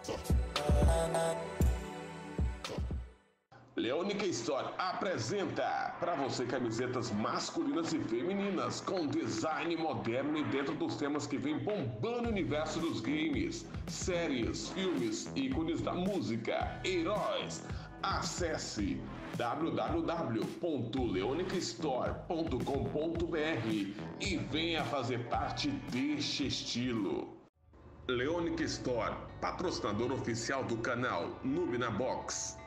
Leonica Store apresenta para você camisetas masculinas e femininas com design moderno e dentro dos temas que vem bombando o universo dos games, séries, filmes, ícones da música, heróis. Acesse www.leonicastore.com.br e venha fazer parte deste estilo. Leonica Store, patrocinador oficial do canal Noob na Box.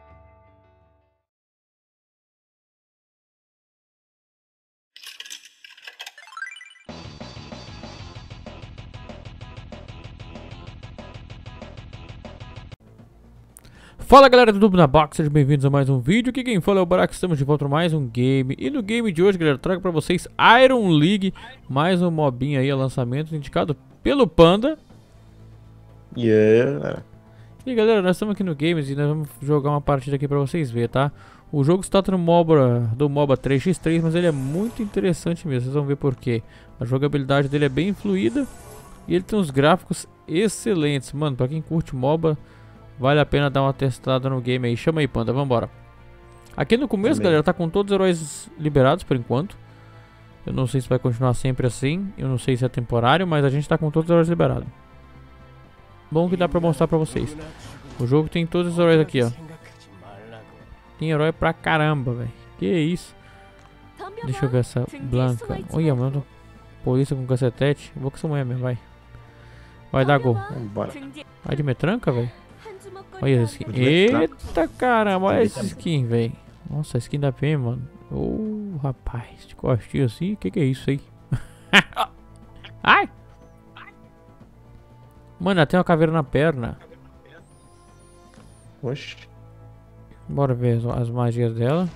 Fala galera do Noob na Box, sejam bem-vindos a mais um vídeo. Aqui quem fala é o Barack, estamos de volta para mais um game. E no game de hoje, galera, eu trago para vocês Iron League, mais um mobinho aí, lançamento indicado pelo Panda. Yeah. E galera, nós estamos aqui no Games e nós vamos jogar uma partida aqui para vocês verem, tá? O jogo está no MOBA, do MOBA 3x3, mas ele é muito interessante mesmo, vocês vão ver por quê. A jogabilidade dele é bem fluida e ele tem uns gráficos excelentes. Mano, para quem curte MOBA, vale a pena dar uma testada no game aí. Chama aí, Panda, vambora. Aqui no começo, galera, tá com todos os heróis liberados por enquanto. Eu não sei se vai continuar sempre assim. Eu não sei se é temporário, mas a gente tá com todos os heróis liberados. Bom que dá pra mostrar pra vocês. O jogo tem todos os heróis aqui, ó. Tem herói pra caramba, velho. Que isso. Deixa eu ver essa Blanca. Olha, mano. Polícia com cacetete. Vou com essa mulher mesmo, vai. Vai dar gol. Vambora. Vai de metranca, velho. Olha essa skin. Eita caramba, olha essa skin, velho. Nossa, a skin da PM, mano. Ô, rapaz, de costinho assim, que é isso aí? Ai! Mano, ela tem uma caveira na perna. Oxi. Bora ver as magias dela.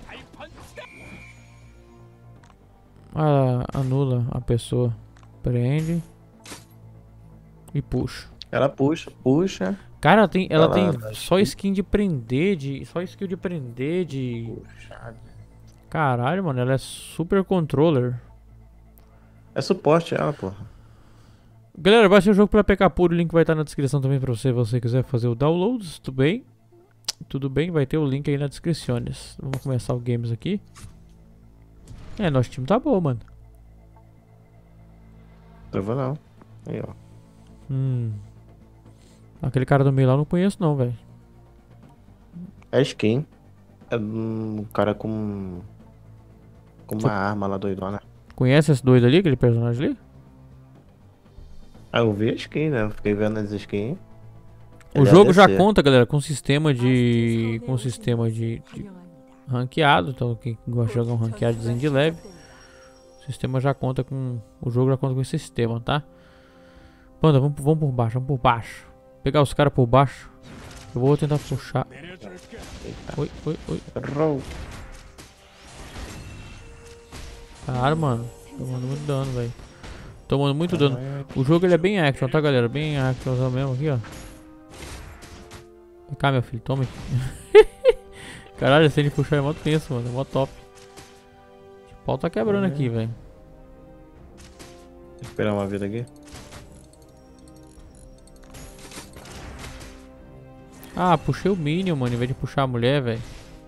Ela anula a pessoa. Prende. E puxa. Ela puxa. Cara, ela tem Ela- só skin de prender, só skill de prender, Puxa. Caralho, mano, ela é super controller. É suporte ela, porra. Galera, baixe o jogo pela PK Puro, o link vai estar na descrição também pra você, se você quiser fazer o download, tudo bem? Tudo bem, vai ter o link aí na descrição. Vamos começar o games aqui. É, nosso time tá bom, mano. Travou não. Aí, ó. Aquele cara do meio lá eu não conheço não, velho. É skin. É um cara com uma arma lá doidona. Conhece esse doido ali, aquele personagem ali? Ah, eu vi a skin, né? Eu fiquei vendo as skins. O Ele é jogo já ADC. conta, galera, com sistema de ranqueado. Então quem gosta de jogar um ranqueadozinho de leve, o sistema já conta com... O jogo já conta com esse sistema, tá? Panda, vamos por baixo, vamos por baixo. Pegar os caras por baixo. Eu vou tentar puxar. Eita. Oi. Errou. Caralho, mano. Tomando muito dano, velho. Tomando muito dano. O jogo ele é bem action, tá, galera? Bem action mesmo aqui, ó. Vem cá, meu filho, toma aqui. Caralho, se ele puxar é mó tenso, mano. É mó top. O pau tá quebrando aqui, velho. Vou esperar uma vida aqui. Ah, puxei o Minion, mano, em vez de puxar a mulher, velho.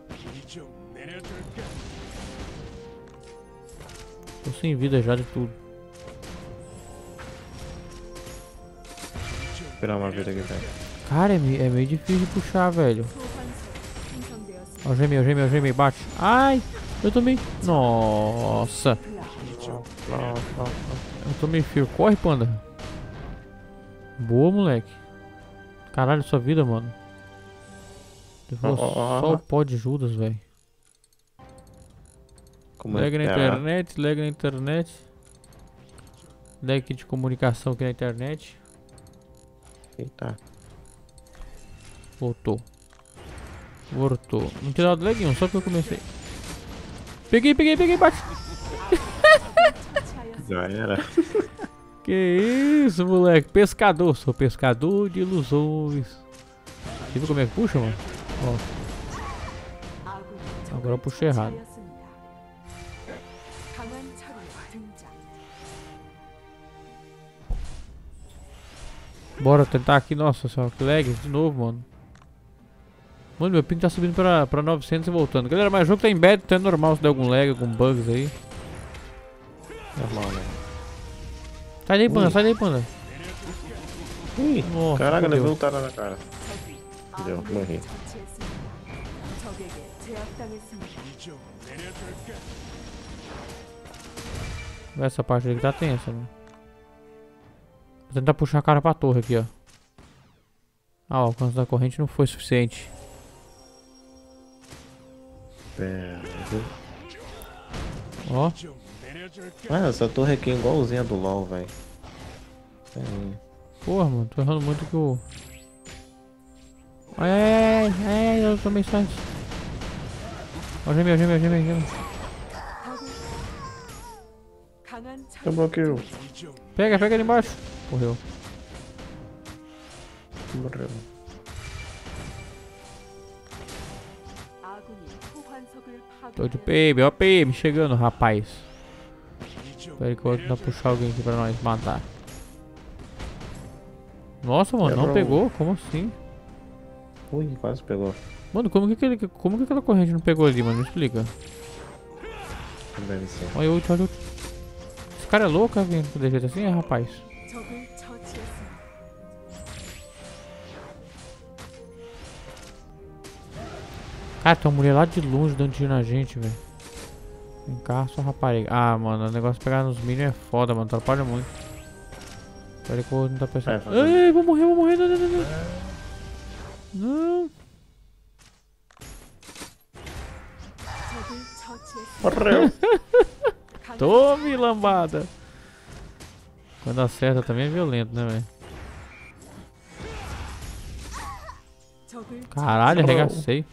Tô sem vida já de tudo. Vou esperar uma vida aqui, velho. Cara, é meio difícil de puxar, velho. Ó, gemei, bate. Ai, eu tomei. Nossa. Eu tomei fio. Corre, Panda. Boa, moleque. Caralho, sua vida, mano. Levou só o pó de Judas, velho. Como Lag na é? internet, lag na internet. Lag de comunicação aqui na internet. Eita. Voltou. Não tinha dado lag nenhum, só que eu comecei. Peguei, bate. Já era. Que isso, moleque. Pescador, sou pescador de ilusões. Você viu como é que puxa, mano? Ó. Agora eu puxei errado. Bora tentar aqui. Nossa senhora, que lag de novo, mano. Mano, meu ping tá subindo pra 900 e voltando. Galera, mas o jogo tá em beta, então é normal se der algum lag, algum bugs aí. Normal, né? Sai daí, panda, sai daí, panda. Ih, Nossa, caraca, fudeu. levei um tara na cara. Deu, morri. Essa parte aqui tá tensa, mano. Vou tentar puxar a cara pra torre aqui, ó. Ah, o alcance da corrente não foi suficiente. Pera. Ó. Ah, essa torre aqui é igualzinha do LoL, velho. Porra, mano, tô errando muito que o... Ai, eu tomei só isso. Ó, gêmeo. Eu bloqueio. Pega ali embaixo. Morreu. Morreu. Tô de PM, ó PM chegando, rapaz. Espera aí que eu vou tentar puxar alguém aqui pra nós matar. Nossa, mano, não pegou? Como assim? Ui, quase pegou. Mano, como que aquela corrente não pegou ali, mano? Me explica. Deve ser. Olha o ult. Esse cara é louco, alguém de jeito assim, rapaz. Cara, tem uma mulher lá de longe dando tiro na gente, velho. Vem cá, só rapariga. Ah, mano, o negócio de pegar nos minions é foda, mano. Atrapalha muito. Peraí que eu vou tentar pensar. Ai, vou morrer. Não. Morreu. Tome, lambada. Quando acerta também é violento, né, velho? Caralho, arregacei.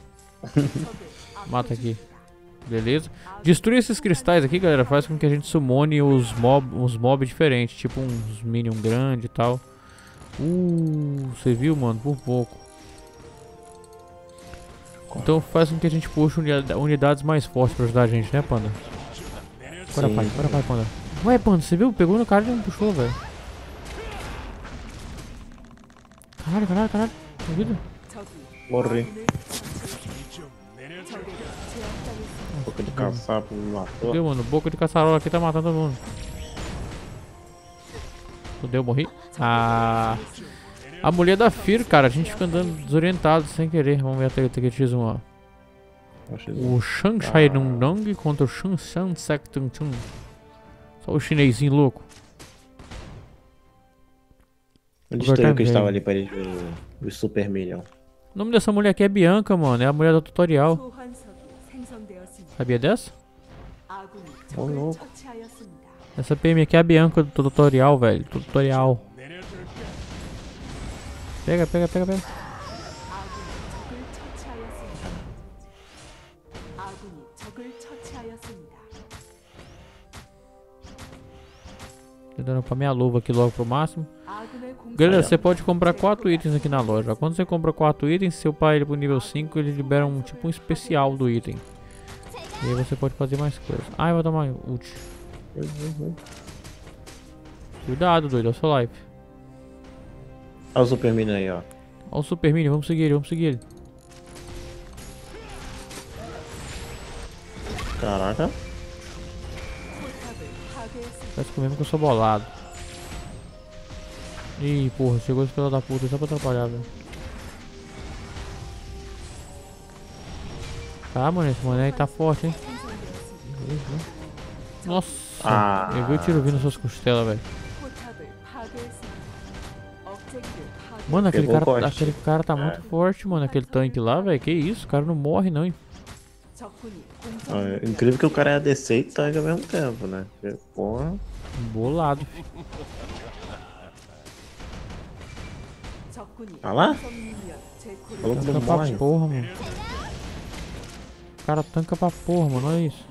Mata aqui. Beleza. Destruir esses cristais aqui, galera, faz com que a gente summone uns mob diferentes. Tipo uns minion grande e tal. Você viu, mano? Por pouco. Então faz com que a gente puxe unidades mais fortes pra ajudar a gente, né, panda? Bora, pai, panda. Ué, panda, você viu? Pegou no cara e não puxou, velho. Caralho. Tá vida? Morri. Boca de caçapo me matou. Fudeu, mano. Boca de caçarola aqui tá matando todo mundo. Fudeu, morri. A mulher da Fear, cara. A gente fica andando desorientado sem querer. Vamos ver a treta aqui, X1, ó. O Shang Shai Nung Nung contra o Shang Shan Sek Tung Chung. Só o chinesinho louco. Onde está o que estava ali para eles ver o Super Minion? O nome dessa mulher aqui é Bianca, mano. É a mulher do tutorial. Sabia dessa? Ô, louco. Essa PM aqui é a Bianca do tutorial, velho. Tutorial. Pega. Tô dando pra minha luva aqui logo pro máximo. Galera, você pode comprar 4 itens aqui na loja. Quando você compra 4 itens, se eu upar ele pro nível 5, ele libera um tipo um especial do item. E aí você pode fazer mais coisas. Ah, eu vou tomar ult. Cuidado, doido, olha o seu life. Olha o Super Minion aí, ó. Olha o Super Minion, vamos seguir ele. Caraca. Parece que mesmo que eu sou bolado. Ih, porra, chegou esse filho da puta só pra atrapalhar, velho. Tá, mano, esse mané aí tá forte, hein? Nossa, eu vi o tiro vindo nas suas costelas, velho. Mano, aquele cara tá muito forte, mano. Aquele tanque lá, velho. Que isso, o cara não morre, não, hein? É incrível que o cara é ADC e tanque ao mesmo tempo, né? Porra. Bolado. Tá lá? Falou que não Tanca pra morre. porra, mano. O cara tanca pra porra, mano. Olha isso.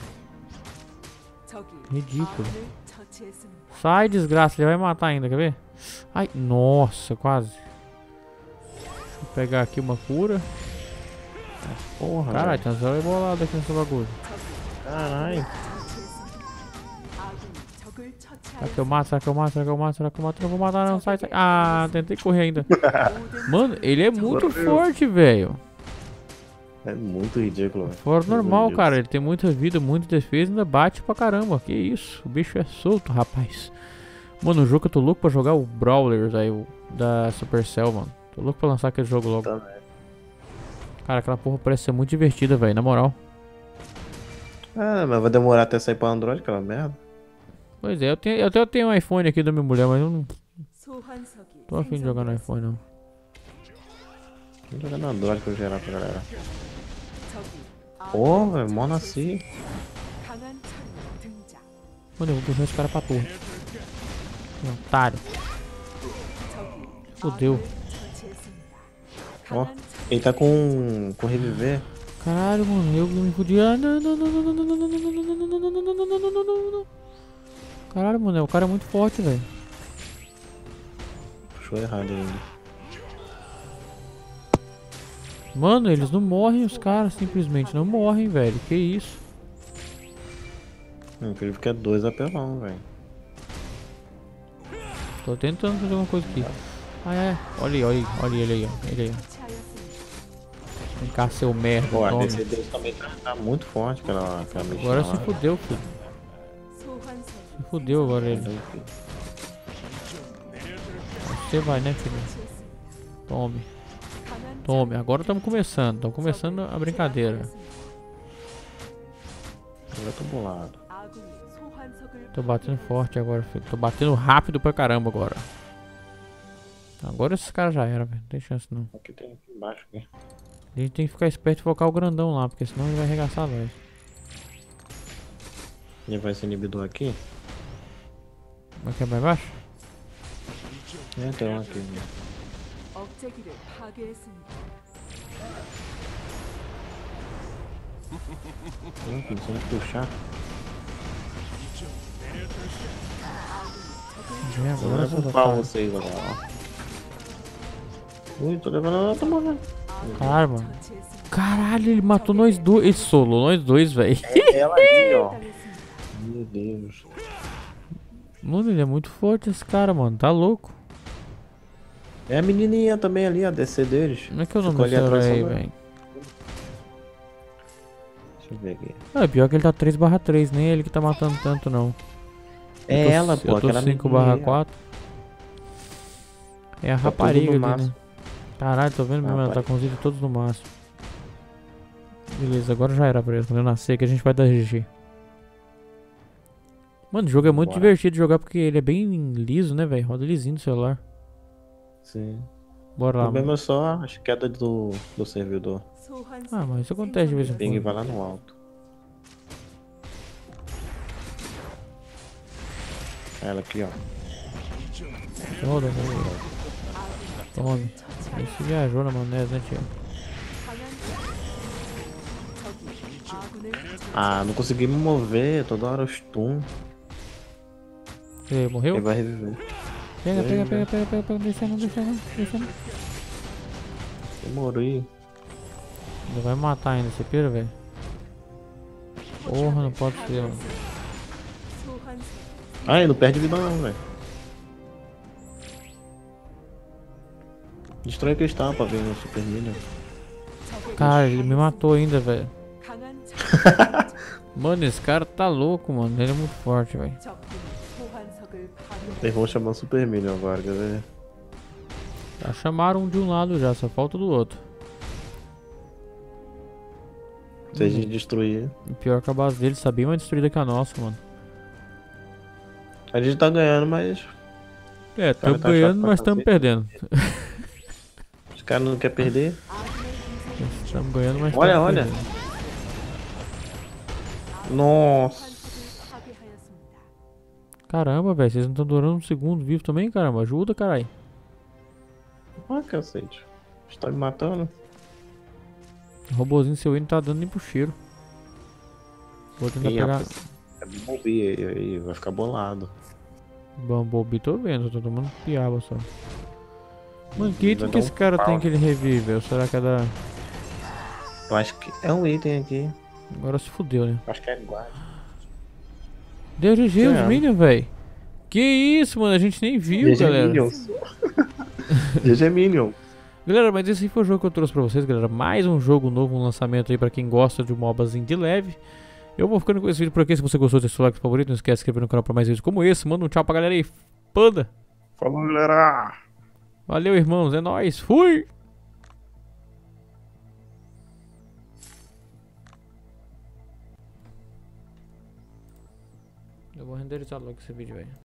Ridículo. Sai, desgraça. Ele vai matar ainda, quer ver? Ai, nossa, quase. Deixa eu pegar aqui uma cura. Porra. Caralho, tem uma zero bolada aqui nessa bagulho. Caralho. Será que eu mato? Será que eu mato? Será que eu mato? Será que eu mato? Não vou matar não, sai, sai. Ah, tentei correr ainda. Mano, ele é muito forte, velho. É muito ridículo, velho. Fora Meu normal, Deus. cara. Ele tem muita vida, muita defesa e ainda bate pra caramba. Que isso? O bicho é solto, rapaz. Mano, o jogo que eu tô louco pra jogar é o Brawlers aí, o da Supercell, mano. Tô louco pra lançar aquele jogo logo. Também. Cara, aquela porra parece ser muito divertida, velho, na moral. Ah, mas vai demorar até sair pra Android, aquela merda. Pois é, eu até tenho um iPhone aqui da minha mulher, mas eu não tô afim de jogar no iPhone, não. Vou jogar no Android pra eu gerar pra galera. Pô, velho, mó assim. Mano, eu vou puxar esse cara pra torre. Que otário. Fudeu. Ó, ele tá com reviver. Caralho, mano, eu me fudi. Ah, não, não, não, não, não, não, não, não, não, não, não, não, não, não, não, não, não. Caralho, mano, o cara é muito forte, velho. Puxou errado ainda. Mano, eles não morrem, os caras simplesmente não morrem, velho. Que isso? Incrível que é 2 apelão, velho. Tô tentando fazer alguma coisa aqui. Ah, é. Olha aí, olha aí, olha ele aí, ó. Ele aí, ó. Vem cá, seu merda. Pô, a Tome. DC deles também tá muito forte, aquela mexida Agora lá. se fudeu, filho. Se fudeu agora ele. Você vai, né, filho? Tome. Tome. Agora estamos começando. Estamos começando a brincadeira. Eu tô bolado. Tô batendo forte agora, filho. Tô batendo rápido pra caramba agora. Agora esses caras já eram, velho. Não tem chance não. Aqui tem aqui embaixo aqui. A gente tem que ficar esperto e focar o grandão lá, porque senão ele vai arregaçar nós. Ele vai esse inibidor aqui? Vai quebrar embaixo? É, tem um aqui. Né? Pensando em puxar. É, Eu agora vou só pau vocês agora. Ui, tô levando, tô morrendo. Caralho, mano. Caralho, ele matou nós dois. Ele solou nós dois, velho. É ela ali, ó. Meu Deus. Mano, ele é muito forte esse cara, mano. Tá louco. É a menininha também ali, a DC deles. Como é que é o nome Ficou desse ali herói atrás aí, só, né? velho? Deixa eu ver aqui. Ah, pior que ele tá 3/3, nem ele que tá matando tanto, não. É ela, pô, Eu tô aquela 5/4. É a Tá rapariga tudo no ali, né? máximo. Caralho, tô vendo mesmo, ela tá com os itens todos no máximo. Beleza, agora já era pra ele. Quando eu nascer que a gente vai dar GG. Mano, o jogo é muito Bora. divertido de jogar porque ele é bem liso, né, velho? Roda lisinho no celular. Sim. Bora O lá, problema mano. é só as quedas do servidor. Ah, mas isso acontece de vez em O ping quando. vai lá no alto. Ela aqui, ó. Roda, roda. Tome. Esse viajou na maionese, né, tio? Ah, não consegui me mover, toda hora eu stun. Ele morreu? Ele vai reviver. Pega, pega, pega, pega, pega, pega. Deixa não, deixa não, deixa não. Demorou aí. Ele vai me matar ainda, você pira, velho? Porra, não pode ser, mano. Ai, não perde vida não, velho. Destrói cristal pra ver no Super Minion. Cara, ele me matou ainda, velho. Mano, esse cara tá louco, mano. Ele é muito forte, velho. Eles vão chamar Super Minion agora, quer ver? Já chamaram um de um lado já, só falta do outro. Se a gente destruir. O pior que a base dele tá bem mais destruída que a nossa, mano. A gente tá ganhando, mas É, cara estamos tá ganhando, chato pra mas estamos cacete. perdendo. os caras não querem perder. Estamos ganhando, mas Olha, estamos olha. perdendo. Nossa. Caramba, velho, vocês não estão durando um segundo vivo também, caramba. Ajuda, caralho. Ah, cacete. Você tá me matando? O robôzinho seu aí não tá dando nem pro cheiro. Vou tentar Ih, pegar. rapaz. É Bumblebee aí, vai ficar bolado. Bumblebee, tô vendo, tô tomando piaba só. Mano, que Vai item dar que esse um cara pau. tem que ele revive? Ou será que é da. Eu acho que é um item aqui. Agora se fudeu, né? Acho que é guarda. Deu GG os É. minions, velho. Que isso, mano, a gente nem viu, GG galera. Minions. GG Minion. Galera, mas esse foi o jogo que eu trouxe pra vocês, galera. Mais um jogo novo, um lançamento aí pra quem gosta de um MOBAzinho de leve. Eu vou ficando com esse vídeo por aqui. Se você gostou, deixa o like favorito. Não esquece de se inscrever no canal pra mais vídeos como esse. Manda um tchau pra galera aí. Panda. Falou, galera. Valeu, irmãos. É nóis. Fui. Eu vou renderizar logo esse vídeo, velho.